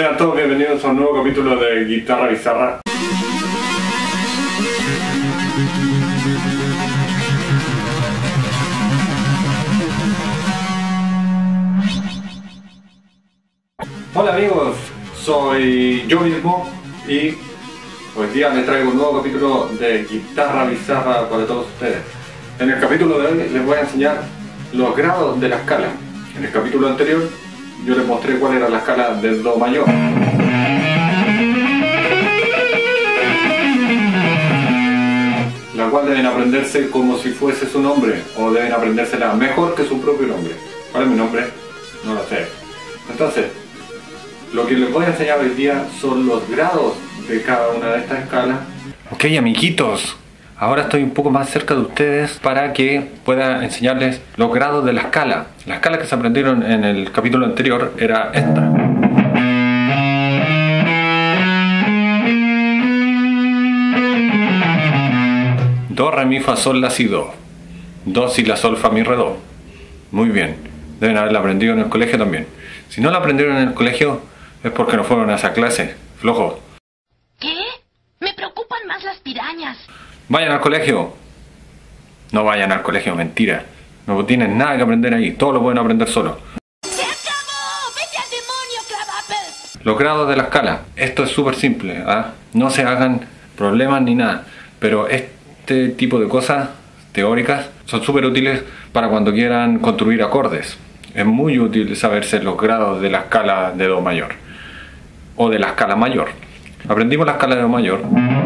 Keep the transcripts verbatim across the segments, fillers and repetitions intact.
Sean todos bienvenidos a un nuevo capítulo de Guitarra Bizarra. Hola amigos, soy yo mismo y hoy día les traigo un nuevo capítulo de Guitarra Bizarra para todos ustedes. En el capítulo de hoy les voy a enseñar los grados de la escala. En el capítulo anterior yo les mostré cuál era la escala del Do mayor. La cual deben aprenderse como si fuese su nombre, o deben aprendérsela mejor que su propio nombre. ¿Cuál es mi nombre? No lo sé. Entonces, lo que les voy a enseñar hoy día son los grados de cada una de estas escalas. Ok, amiguitos, ahora estoy un poco más cerca de ustedes para que pueda enseñarles los grados de la escala. La escala que se aprendieron en el capítulo anterior era esta. Do, re, mi, fa, sol, la, si, do. Do, si, la, sol, fa, mi, re, do. Muy bien, deben haberla aprendido en el colegio también. Si no la aprendieron en el colegio, es porque no fueron a esa clase, flojos. ¿Qué? Me preocupan más las pirañas. Vayan al colegio. No vayan al colegio, mentira. No tienen nada que aprender ahí, todo lo pueden aprender solo. ¡Se acabó! ¡Vete al demonio, Clavapel! Los grados de la escala. Esto es súper simple, ¿eh? No se hagan problemas ni nada. Pero este tipo de cosas teóricas son súper útiles para cuando quieran construir acordes. Es muy útil saberse los grados de la escala de Do mayor o de la escala mayor. Aprendimos la escala de Do mayor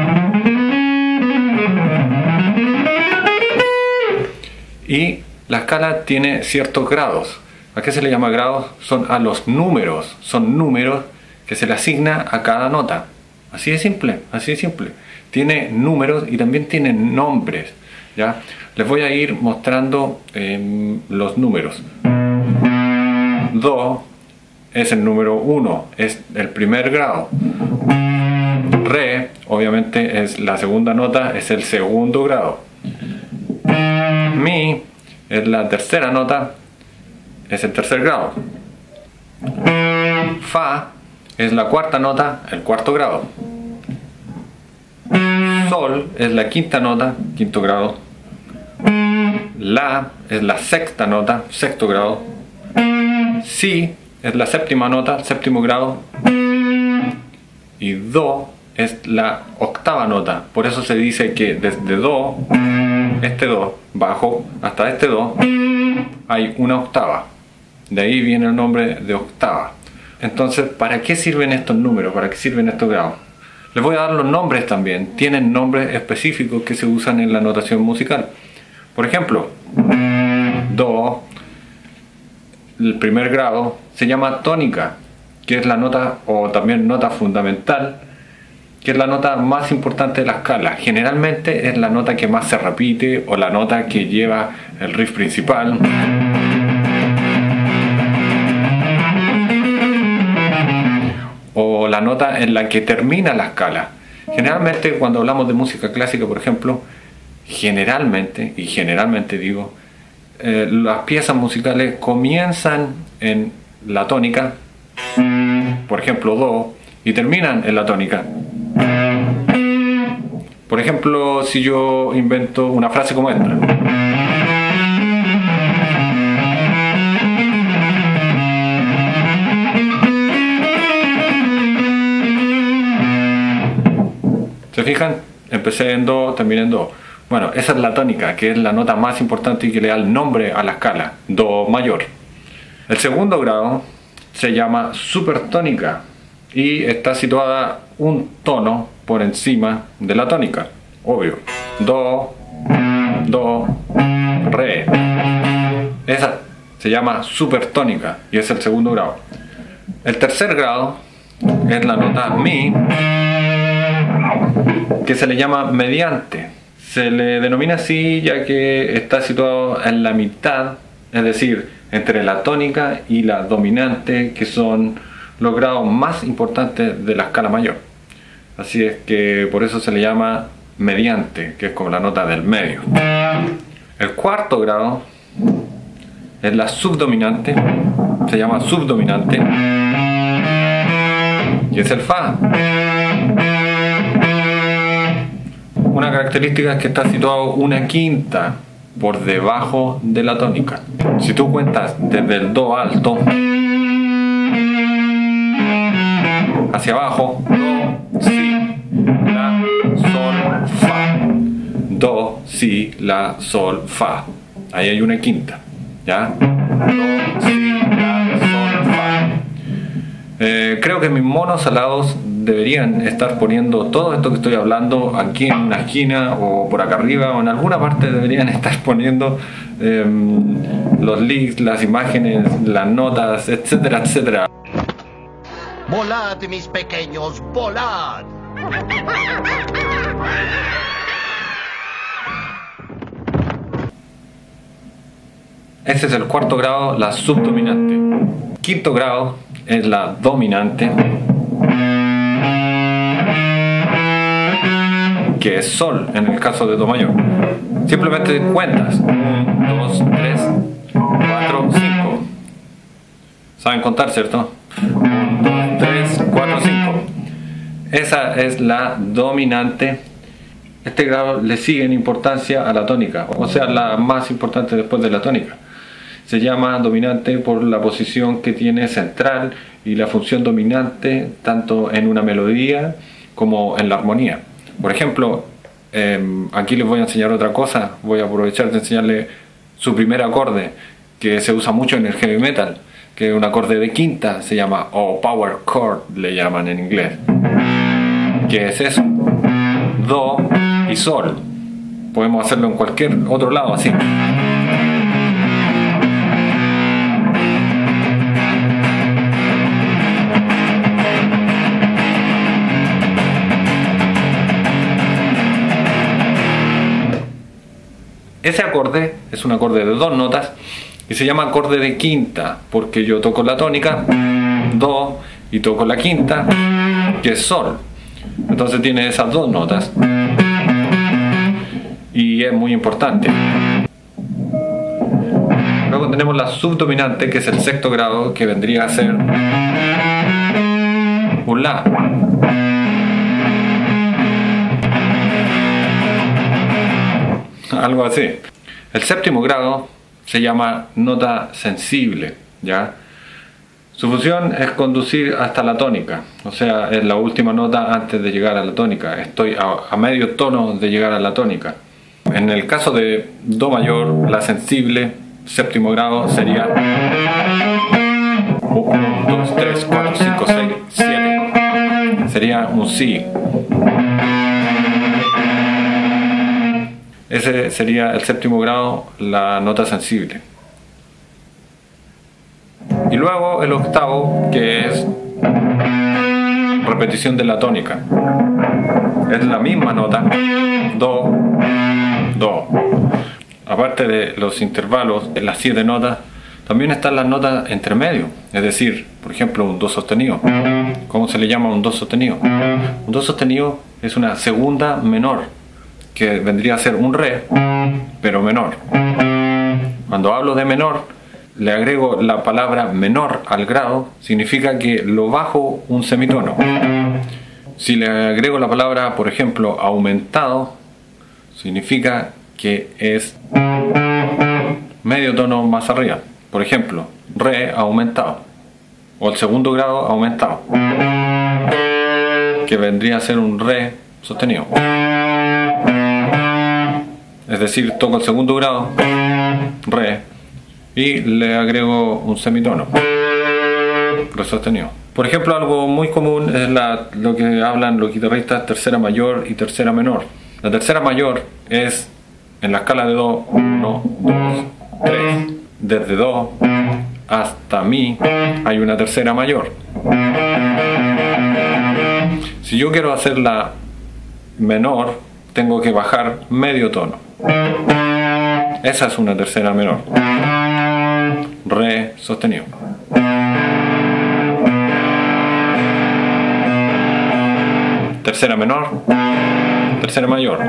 y la escala tiene ciertos grados. ¿A qué se le llama grados? Son a los números. Son números que se le asigna a cada nota. Así de simple, así de simple. Tiene números y también tiene nombres, ¿ya? Les voy a ir mostrando eh, los números. Do es el número uno, es el primer grado. Re, obviamente, es la segunda nota, es el segundo grado. Mi es la tercera nota, es el tercer grado. Fa es la cuarta nota, el cuarto grado. Sol es la quinta nota, quinto grado. La es la sexta nota, sexto grado. Si es la séptima nota, séptimo grado. Y Do es la octava nota. Por eso se dice que desde Do, este Do, bajo, hasta este Do, hay una octava. De ahí viene el nombre de octava. Entonces, ¿para qué sirven estos números? ¿Para qué sirven estos grados? Les voy a dar los nombres también. Tienen nombres específicos que se usan en la notación musical. Por ejemplo, Do, el primer grado, se llama tónica, que es la nota, o también nota fundamental, que es la nota más importante de la escala. Generalmente es la nota que más se repite o la nota que lleva el riff principal. O la nota en la que termina la escala. Generalmente cuando hablamos de música clásica, por ejemplo, generalmente, y generalmente digo, eh, las piezas musicales comienzan en la tónica, por ejemplo Do, y terminan en la tónica. Por ejemplo, si yo invento una frase como esta: ¿se fijan? Empecé en Do, terminé en Do. Bueno, esa es la tónica, que es la nota más importante y que le da el nombre a la escala, Do mayor. El segundo grado se llama supertónica y está situada un tono por encima de la tónica, obvio. Do, Do, Re. Esa se llama supertónica y es el segundo grado. El tercer grado es la nota Mi, que se le llama mediante. Se le denomina así ya que está situado en la mitad, es decir, entre la tónica y la dominante, que son los grados más importantes de la escala mayor. Así es que por eso se le llama mediante, que es como la nota del medio. El cuarto grado es la subdominante, se llama subdominante. que es el Fa. Una característica es que está situado una quinta por debajo de la tónica. Si tú cuentas desde el Do alto hacia abajo, Do, Si, La, Sol, Fa. Do, Si, La, Sol, Fa. Ahí hay una quinta. ¿Ya? Do, Si, La, Sol, Fa. Eh, creo que mis monos alados deberían estar poniendo todo esto que estoy hablando aquí en una esquina o por acá arriba o en alguna parte. Deberían estar poniendo eh, los links, las imágenes, las notas, etcétera, etcétera. Volad, mis pequeños, volad. Ese es el cuarto grado, la subdominante. Quinto grado es la dominante, que es Sol en el caso de Do mayor. Simplemente cuentas uno, dos, tres, cuatro, cinco. ¿Saben contar, cierto? uno, dos, tres, cuatro, cinco. Esa es la dominante. Este grado le sigue en importancia a la tónica, o sea, la más importante después de la tónica. Se llama dominante por la posición que tiene central y la función dominante tanto en una melodía como en la armonía. Por ejemplo, eh, aquí les voy a enseñar otra cosa. Voy a aprovechar de enseñarles su primer acorde, que se usa mucho en el heavy metal, que es un acorde de quinta, se llama, o power chord le llaman en inglés. ¿Qué es eso? Do y Sol. Podemos hacerlo en cualquier otro lado, así. Ese acorde es un acorde de dos notas y se llama acorde de quinta porque yo toco la tónica, Do, y toco la quinta, que es Sol. Entonces tiene esas dos notas y es muy importante. Luego tenemos la subdominante, que es el sexto grado, que vendría a ser un La. Algo así. El séptimo grado se llama nota sensible, ¿ya? Su función es conducir hasta la tónica, o sea, es la última nota antes de llegar a la tónica. Estoy a, a medio tono de llegar a la tónica. En el caso de Do mayor, la sensible, séptimo grado, sería uno, dos, tres, cuatro, cinco, seis, siete. Sería un Si. Ese sería el séptimo grado, la nota sensible. Y luego el octavo, que es repetición de la tónica. Es la misma nota, Do, Do. Aparte de los intervalos, de las siete notas, también están las notas entre medio. Es decir, por ejemplo, un Do sostenido. ¿Cómo se le llama un Do sostenido? Un Do sostenido es una segunda menor, que vendría a ser un Re, pero menor. Cuando hablo de menor, le agrego la palabra menor al grado, significa que lo bajo un semitono. Si le agrego la palabra, por ejemplo, aumentado, significa que es medio tono más arriba. Por ejemplo, Re aumentado, o el segundo grado aumentado, que vendría a ser un Re sostenido. Es decir, toco el segundo grado, Re, y le agrego un semitono, Re sostenido. Por ejemplo, algo muy común es la, lo que hablan los guitarristas, tercera mayor y tercera menor. La tercera mayor es en la escala de Do, uno, dos, tres. Desde Do hasta Mi hay una tercera mayor. Si yo quiero hacerla menor, tengo que bajar medio tono. Esa es una tercera menor. Re sostenido. Tercera menor, tercera mayor.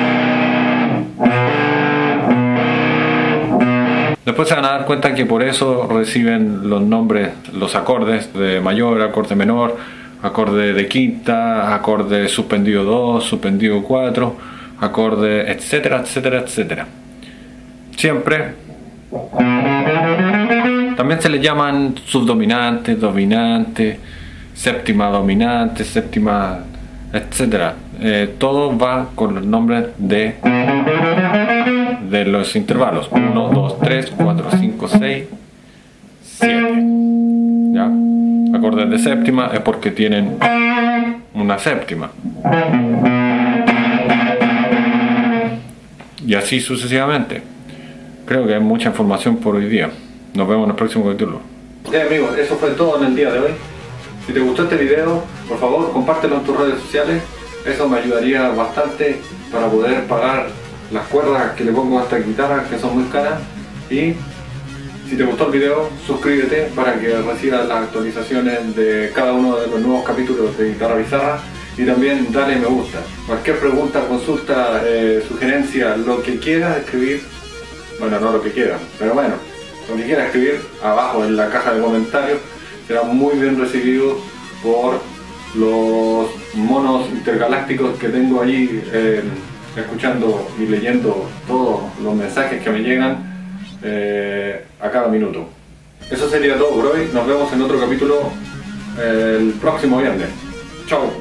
Después se van a dar cuenta que por eso reciben los nombres, los acordes de mayor, acorde menor, acorde de quinta, acorde suspendido dos, suspendido cuatro, acorde, etcétera, etcétera, etcétera. Siempre. También se le llaman subdominantes, dominantes, séptima dominante, séptima, etcétera. Eh, todo va con los nombres de, de los intervalos. uno, dos, tres, cuatro, cinco, seis, siete. ¿Ya? Acordes de séptima es porque tienen una séptima. Y así sucesivamente. Creo que hay mucha información por hoy día. Nos vemos en el próximo capítulo. Ya amigos, eso fue todo en el día de hoy. Si te gustó este video, por favor compártelo en tus redes sociales. Eso me ayudaría bastante para poder pagar las cuerdas que le pongo a esta guitarra, que son muy caras. Y si te gustó el video, suscríbete para que recibas las actualizaciones de cada uno de los nuevos capítulos de Guitarra Bizarra. Y también dale me gusta. Cualquier pregunta, consulta, eh, sugerencia, lo que quieras escribir, bueno, no lo que quieras, pero bueno, lo que quieras escribir abajo en la caja de comentarios será muy bien recibido por los monos intergalácticos que tengo allí eh, escuchando y leyendo todos los mensajes que me llegan eh, a cada minuto. Eso sería todo por hoy. Nos vemos en otro capítulo eh, el próximo viernes. Chao.